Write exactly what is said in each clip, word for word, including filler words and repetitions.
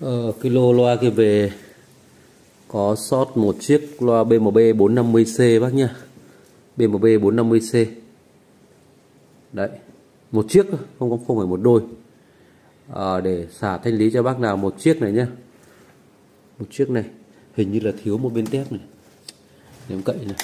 Ờ, cái lô loa kia về có sót một chiếc loa bê em bê bốn năm mươi C bác nhá. bê em bê bốn năm mươi C. Đấy, một chiếc không có không phải một đôi. À, để xả thanh lý cho bác nào một chiếc này nhá. Một chiếc này hình như là thiếu một bên tép này. Để em cậy này.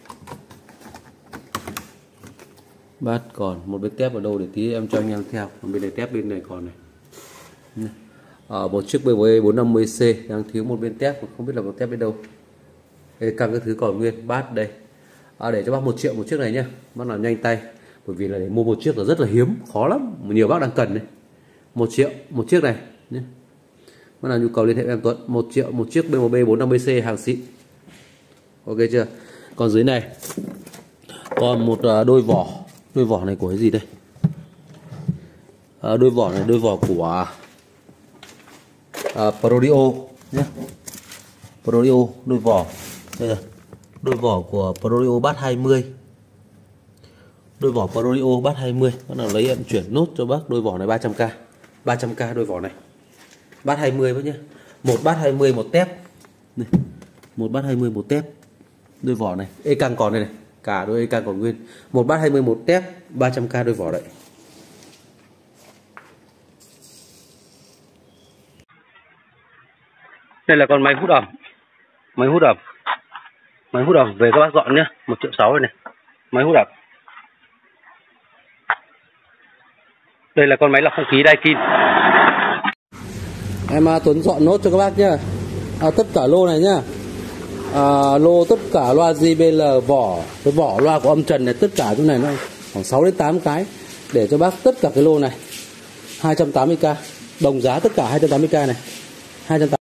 Bát còn một bên tép ở đâu để tí em cho anh em theo. Còn bên này tép bên này còn này. Ở một chiếc bê em bê bốn năm mươi C đang thiếu một bên tép, không biết là một tép bên đâu. Đây, căng cái thứ còn nguyên. Bát đây. À, để cho bác một triệu một chiếc này nhá. Bác nào nhanh tay. Bởi vì là để mua một chiếc là rất là hiếm, khó lắm. Nhiều bác đang cần này. Một triệu một chiếc này nhé. Bác nào nhu cầu liên hệ với em Tuấn. Một triệu một chiếc bê em bê bốn năm mươi C hàng xịn. Ok chưa? Còn dưới này còn một đôi vỏ. Đôi vỏ này của cái gì đây? À, đôi vỏ này đôi vỏ của à, Prodio nhé. Prodio đôi vỏ. Đây là đôi vỏ của Prodio Bass hai mươi. Đôi vỏ Prodio Bass hai mươi. Bác nào lấy em chuyển nốt cho bác đôi vỏ này ba trăm k. ba trăm k đôi vỏ này. Bass hai mươi bác nhé. Một Bass hai mươi một tép. Này. Một Bass hai mươi một tép. Đôi vỏ này, e căng còn đây này. Cả đôi e căng còn nguyên. Một Bass hai mươi một tép, ba trăm k đôi vỏ đấy. Đây là con máy hút ẩm. Máy hút ẩm. Máy hút ẩm về các bác dọn nhé. Một triệu sáu này. Máy hút ẩm. Đây là con máy lọc không khí Daikin. Em Tuấn dọn nốt cho các bác nhá. À, tất cả lô này nhá. À, lô tất cả loa gi bê lờ vỏ, cái vỏ loa của âm trần này, tất cả chỗ này nó khoảng sáu đến tám cái để cho bác tất cả cái lô này. hai trăm tám mươi k. Đồng giá tất cả hai trăm tám mươi k này. hai trăm tám mươi